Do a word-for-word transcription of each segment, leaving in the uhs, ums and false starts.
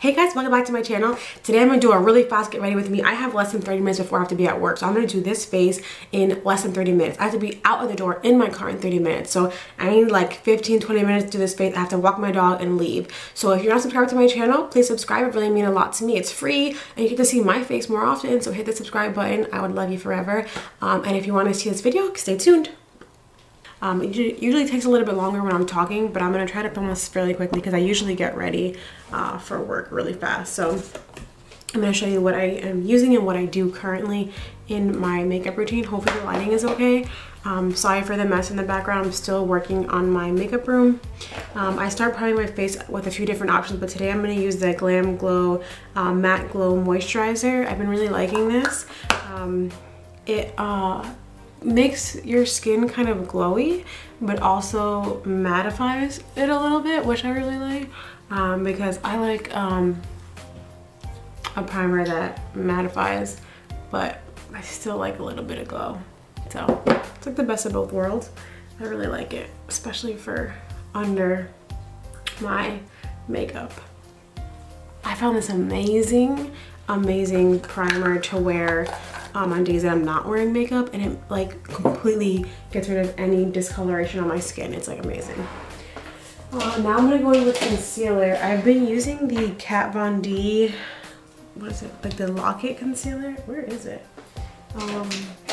Hey guys, welcome back to my channel. Today I'm gonna do a really fast get ready with me. I have less than thirty minutes before I have to be at work. So I'm gonna do this face in less than thirty minutes. I have to be out of the door in my car in thirty minutes. So I need like fifteen, twenty minutes to do this face. I have to walk my dog and leave. So if you're not subscribed to my channel, please subscribe. It really means a lot to me. It's free and you get to see my face more often. So hit the subscribe button. I would love you forever. Um, and if you want to see this video, stay tuned. Um, it usually takes a little bit longer when I'm talking, but I'm going to try to film this fairly quickly because I usually get ready uh, for work really fast. So I'm going to show you what I am using and what I do currently in my makeup routine. Hopefully the lighting is okay. Um, sorry for the mess in the background. I'm still working on my makeup room. Um, I start priming my face with a few different options, but today I'm going to use the Glam Glow uh, Matte Glow Moisturizer. I've been really liking this. Um, it uh, makes your skin kind of glowy, but also mattifies it a little bit, which I really like um, because I like um, a primer that mattifies, but I still like a little bit of glow. So it's like the best of both worlds. I really like it, especially for under my makeup. I found this amazing, amazing primer to wear Um, on days that I'm not wearing makeup, and it like completely gets rid of any discoloration on my skin. It's like amazing. Uh, now I'm gonna go in with concealer. I've been using the Kat Von D, what is it, like the Lock-It concealer? Where is it? Um,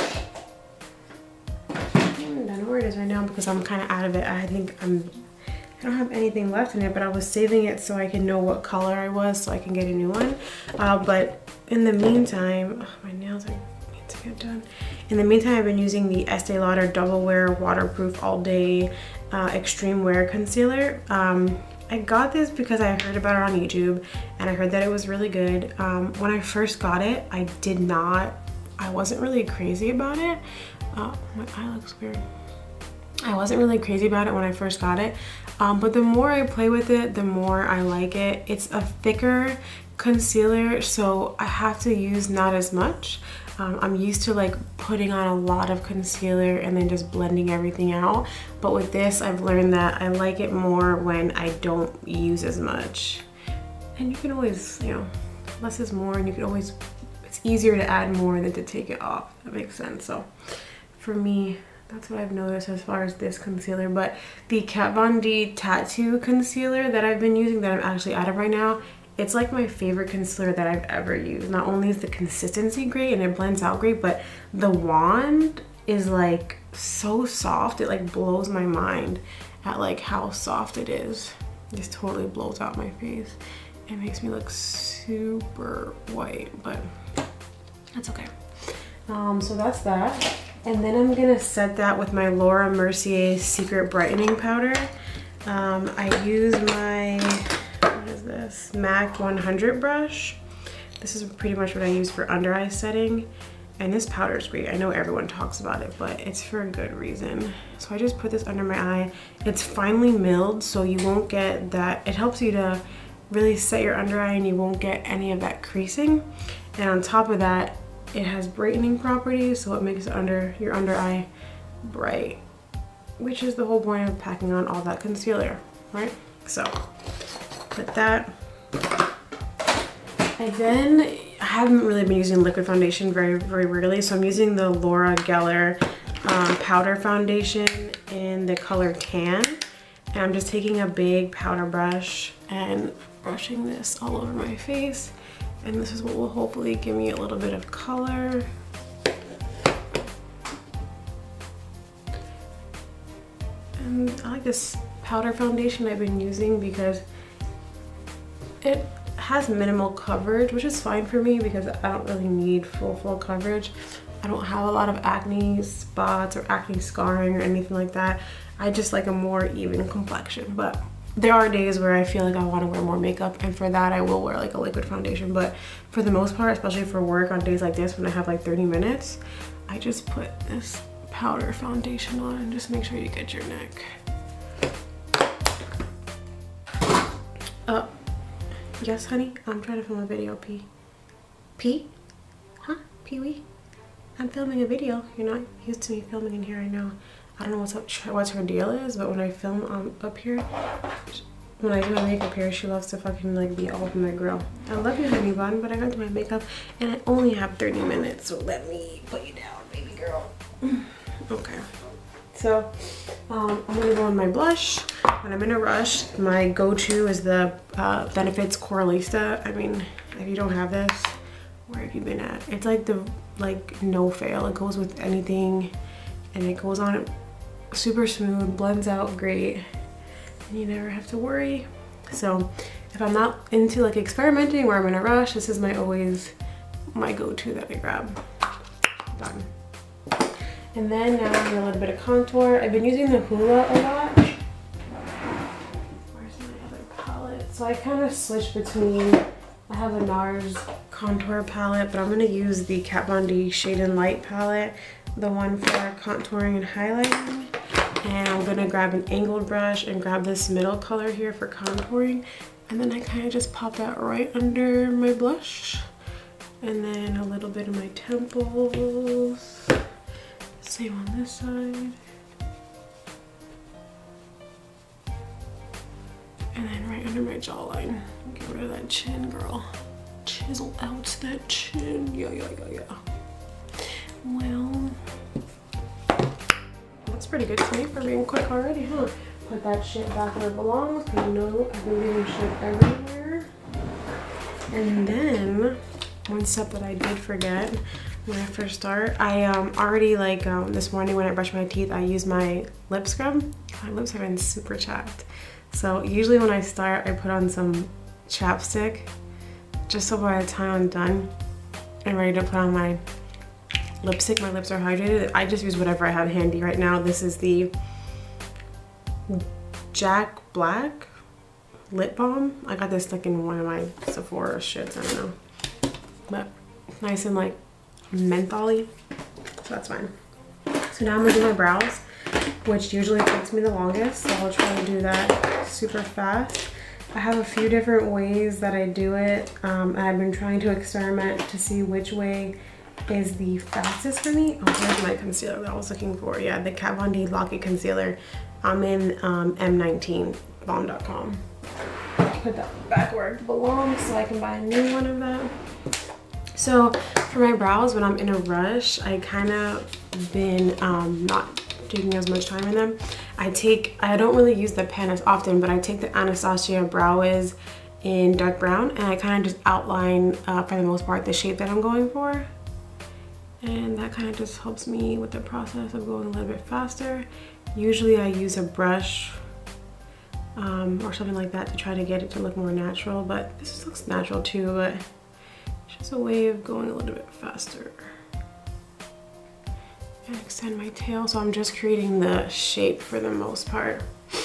I don't know where it is right now because I'm kind of out of it. I think I'm, I don't have anything left in it, but I was saving it so I can know what color I was so I can get a new one. Uh, but in the meantime, oh, my nails are need to get done. In the meantime, I've been using the Estee Lauder Double Wear Waterproof All Day uh, Extreme Wear Concealer. Um, I got this because I heard about it on YouTube and I heard that it was really good. Um, when I first got it, I did not, I wasn't really crazy about it. Uh, my eye looks weird. I wasn't really crazy about it when I first got it, um, but the more I play with it, the more I like it. It's a thicker concealer, so I have to use not as much. Um, I'm used to like putting on a lot of concealer and then just blending everything out, but with this I've learned that I like it more when I don't use as much. And you can always, you know, less is more, and you can always, it's easier to add more than to take it off. That makes sense. So for me, that's what I've noticed as far as this concealer. But the Kat Von D Tattoo Concealer that I've been using, that I'm actually out of right now, it's like my favorite concealer that I've ever used. Not only is the consistency great and it blends out great, but the wand is like so soft. It like blows my mind at like how soft it is. It just totally blows out my face. It makes me look super white, but that's okay. Um, so that's that. And then I'm gonna set that with my Laura Mercier Secret Brightening Powder. Um, I use my, what is this, MAC one hundred brush. This is pretty much what I use for under eye setting. And this powder is great. I know everyone talks about it, but it's for a good reason. So I just put this under my eye. It's finely milled, so you won't get that. It helps you to really set your under eye and you won't get any of that creasing. And on top of that, it has brightening properties, so it makes under your under eye bright, which is the whole point of packing on all that concealer, right? So put that. And then I haven't really been using liquid foundation very, very rarely, so I'm using the Laura Geller um, powder foundation in the color Tan. And I'm just taking a big powder brush and brushing this all over my face. And this is what will hopefully give me a little bit of color. And I like this powder foundation I've been using because it has minimal coverage, which is fine for me because I don't really need full, full coverage. I don't have a lot of acne spots or acne scarring or anything like that. I just like a more even complexion, but there are days where I feel like I want to wear more makeup, and for that I will wear like a liquid foundation. But for the most part, especially for work on days like this when I have like thirty minutes, I just put this powder foundation on and just make sure you get your neck. Uh, yes honey, I'm trying to film a video, P. P? Huh? Pee-wee? I'm filming a video. You're not used to me filming in here, I know. I don't know what's up, what her deal is, but when I film um, up here, when I do my makeup here, she loves to fucking like be all over my grill. I love you, honey bun, but I got to my makeup and I only have thirty minutes, so let me put you down, baby girl. Okay. So um, I'm gonna go on my blush. When I'm in a rush, my go-to is the uh, Benefits Coralista. I mean, if you don't have this, where have you been at? It's like the like no fail. It goes with anything, and it goes on super smooth, blends out great, and you never have to worry. So if I'm not into like experimenting or I'm in a rush, this is my always my go-to that I grab. Done. And then now I'm a little bit of contour. I've been using the Hoola a lot. Where's my other palette? So I kind of switch between, I have a NARS contour palette, but I'm going to use the Kat Von D Shade and Light palette, the one for contouring and highlighting. And I'm going to grab an angled brush and grab this middle color here for contouring. And then I kind of just pop that right under my blush. And then a little bit of my temples. Same on this side. And then right under my jawline. Get rid of that chin, girl. Chisel out that chin. Yeah, yeah, yeah, yeah. Well, looks pretty good to me for being quick already, huh? Put that shit back where it belongs, because you know I've been leaving shit everywhere. And then, one step that I did forget when I first start, I um, already like um, this morning when I brush my teeth, I use my lip scrub. My lips have been super chapped. So usually when I start, I put on some chapstick, just so by the time I'm done and ready to put on my lipstick, my lips are hydrated. I just use whatever I have handy right now. This is the Jack Black lip balm. I got this like in one of my Sephora shits, I don't know. But nice and like mentholy, so that's fine. So now I'm gonna do my brows, which usually takes me the longest, so I'll try to do that super fast. I have a few different ways that I do it, um, and I've been trying to experiment to see which way is the fastest for me. Oh, here's my concealer that I was looking for. Yeah, the Kat Von D Lock-It Concealer. I'm in um, M nineteen bomb dot com. Put that back where it belongs so I can buy a new one of that. So for my brows, when I'm in a rush, I kind of been um, not taking as much time in them. I take, I don't really use the pen as often, but I take the Anastasia Brow Wiz in dark brown, and I kind of just outline, uh, for the most part, the shape that I'm going for. And that kind of just helps me with the process of going a little bit faster. Usually I use a brush um, or something like that to try to get it to look more natural, but this looks natural too, but it's just a way of going a little bit faster. And extend my tail, so I'm just creating the shape for the most part.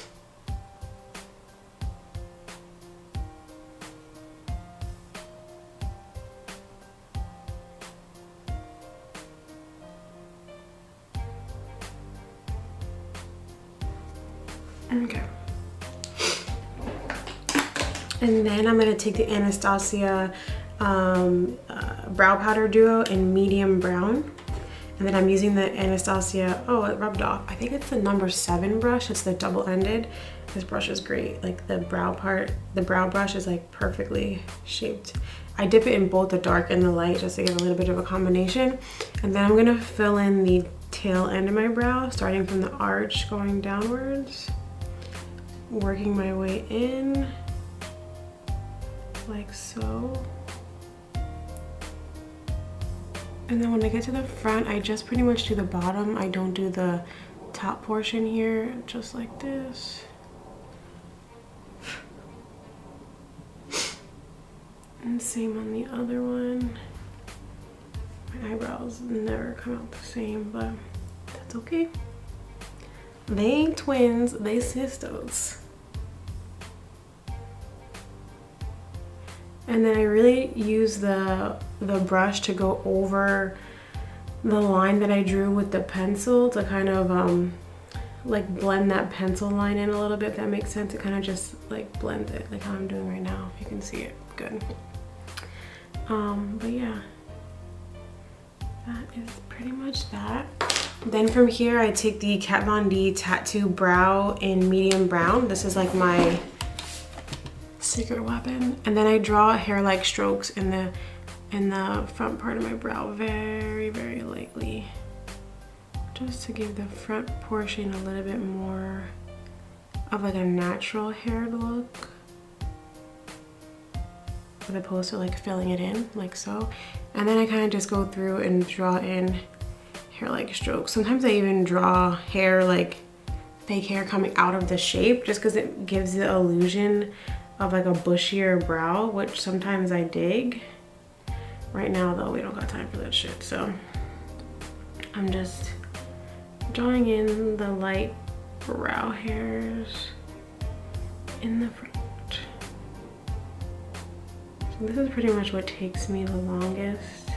Okay. And then I'm gonna take the Anastasia um, uh, Brow Powder Duo in medium brown. And then I'm using the Anastasia, oh, it rubbed off. I think it's the number seven brush. It's the double-ended. This brush is great. Like the brow part, the brow brush is like perfectly shaped. I dip it in both the dark and the light just to give a little bit of a combination. And then I'm gonna fill in the tail end of my brow, starting from the arch going downwards. Working my way in, like so. And then when I get to the front, I just pretty much do the bottom. I don't do the top portion here, just like this. And same on the other one. My eyebrows never come out the same, but that's okay. They ain't twins, they sisters. And then I really use the, the brush to go over the line that I drew with the pencil to kind of um, like blend that pencil line in a little bit, if that makes sense. It kind of just like blends it, like how I'm doing right now, if you can see it good. Um, but yeah, that is pretty much that. Then from here, I take the Kat Von D Tattoo Brow in medium brown. This is like my secret weapon. And then I draw hair-like strokes in the in the front part of my brow very, very lightly. Just to give the front portion a little bit more of like a natural haired look, as opposed to like filling it in like so. And then I kind of just go through and draw in hair-like strokes. Sometimes I even draw hair, like fake hair coming out of the shape, just because it gives the illusion of like a bushier brow, which sometimes I dig. Right now though, we don't got time for that shit, so I'm just drawing in the light brow hairs in the front. So this is pretty much what takes me the longest.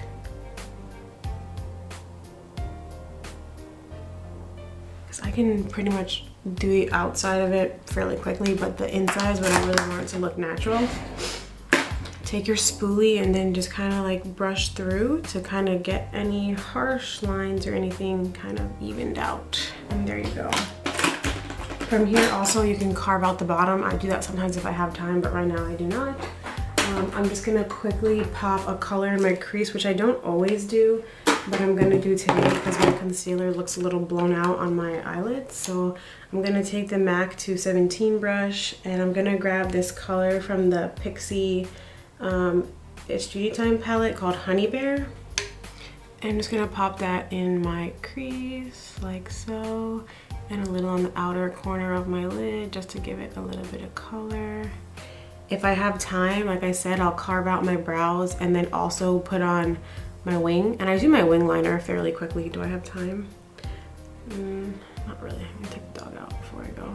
Because I can pretty much do the outside of it fairly quickly, but the inside is what I really want it to look natural. Take your spoolie and then just kind of like brush through to kind of get any harsh lines or anything kind of evened out. And there you go. From here also you can carve out the bottom. I do that sometimes if I have time, but right now I do not. Um, I'm just gonna quickly pop a color in my crease, which I don't always do, but I'm gonna do today because my concealer looks a little blown out on my eyelids. So I'm gonna take the MAC two seventeen brush and I'm gonna grab this color from the Pixie Um, it's Beauty Time palette called Honey Bear. And I'm just gonna pop that in my crease like so, and a little on the outer corner of my lid just to give it a little bit of color. If I have time, like I said, I'll carve out my brows and then also put on my wing. And I do my wing liner fairly quickly. Do I have time? Mm, not really. I'm gonna take the dog out before I go.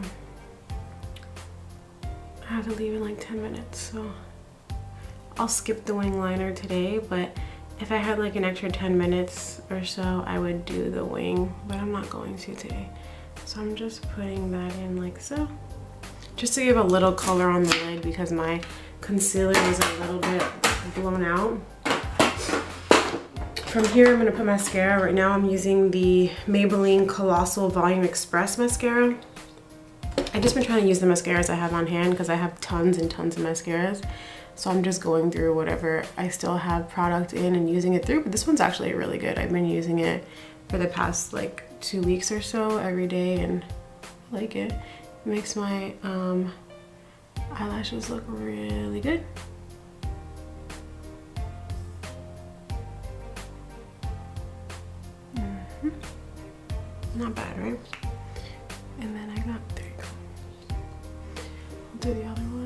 I have to leave in like ten minutes, so I'll skip the wing liner today, but if I had like an extra ten minutes or so, I would do the wing, but I'm not going to today. So I'm just putting that in like so, just to give a little color on the lid because my concealer was a little bit blown out. From here, I'm gonna put mascara. Right now I'm using the Maybelline Colossal Volume Express mascara. I've just been trying to use the mascaras I have on hand because I have tons and tons of mascaras. So I'm just going through whatever I still have product in and using it through, but this one's actually really good. I've been using it for the past like two weeks or so every day and I like it. It makes my um, eyelashes look really good. Mm-hmm. Not bad, right? And then I got, there you go. I'll do the other one.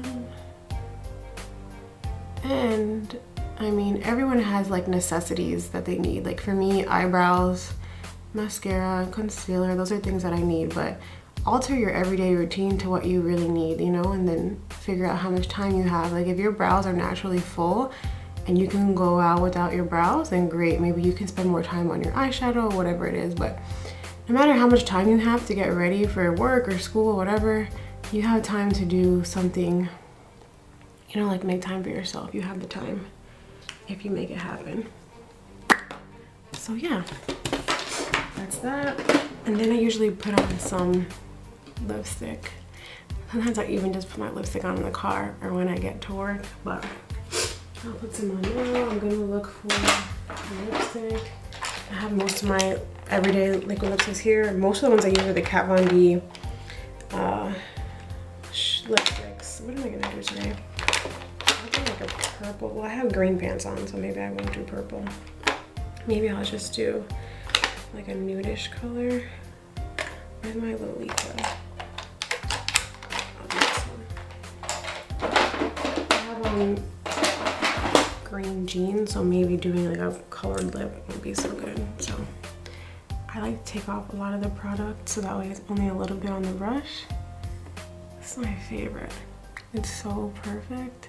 And I mean, everyone has like necessities that they need. Like for me, eyebrows, mascara, concealer, those are things that I need, but alter your everyday routine to what you really need, you know, and then figure out how much time you have. Like if your brows are naturally full and you can go out without your brows, then great. Maybe you can spend more time on your eyeshadow or whatever it is, but no matter how much time you have to get ready for work or school or whatever, you have time to do something. You know, like make time for yourself. You have the time if you make it happen. So yeah, that's that. And then I usually put on some lipstick. Sometimes I even just put my lipstick on in the car or when I get to work, but I'll put some on now. I'm gonna look for lipstick. I have most of my everyday liquid lipsticks here. Most of the ones I use are the Kat Von D uh, lipsticks. What am I gonna do today? Like a purple. Well, I have green pants on, so maybe I won't do purple. Maybe I'll just do like a nudish color. Where's my Lolita? I'll do this one. I have on green jeans, so maybe doing like a colored lip would be so good. So I like to take off a lot of the product so that way it's only a little bit on the brush. This is my favorite. It's so perfect.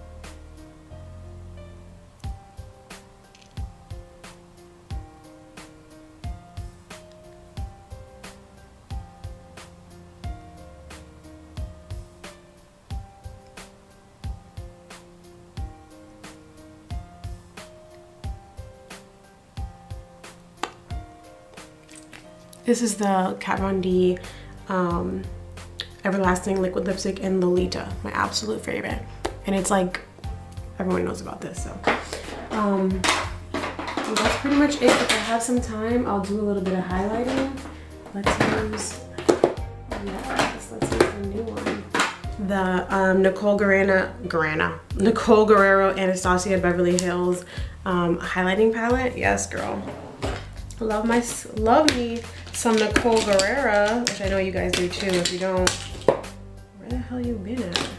This is the Kat Von D um, Everlasting Liquid Lipstick in Lolita, my absolute favorite. And it's like, everyone knows about this, so. Um, that's pretty much it. If I have some time, I'll do a little bit of highlighting. Let's use, yes, let's use a new one. The um, Nicole Guerrero, Guerrero, Nicole Guerrero Anastasia Beverly Hills um, highlighting palette. Yes, girl. Love my, love me some Nicole Guerrero, which I know you guys do too. If you don't, where the hell you been at?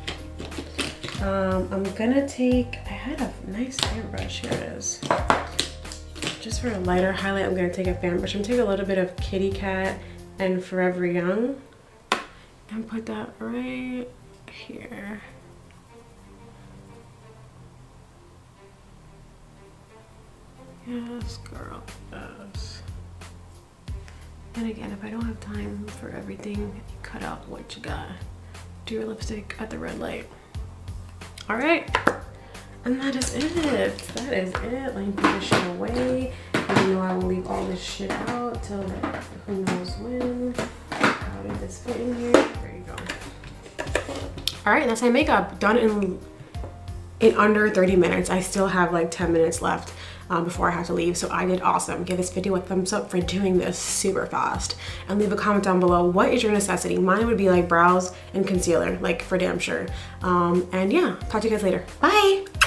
Um, I'm gonna take, I had a nice fan brush, here it is. Just for a lighter highlight, I'm gonna take a fan brush. I'm gonna take a little bit of Kitty Cat and Forever Young and put that right here. Yes, girl, yes. And again, if I don't have time for everything, you cut out what you got. Do your lipstick at the red light. All right, and that is it. That is it. Let me put this shit away. You know I will leave all this shit out till who knows when. How did this fit in here? There you go. All right, that's my makeup done in in under thirty minutes. I still have like ten minutes left um, before I have to leave, so I did awesome. Give this video a thumbs up for doing this super fast, and leave a comment down below. What is your necessity? Mine would be like brows and concealer, like for damn sure. Um, and yeah, talk to you guys later. Bye.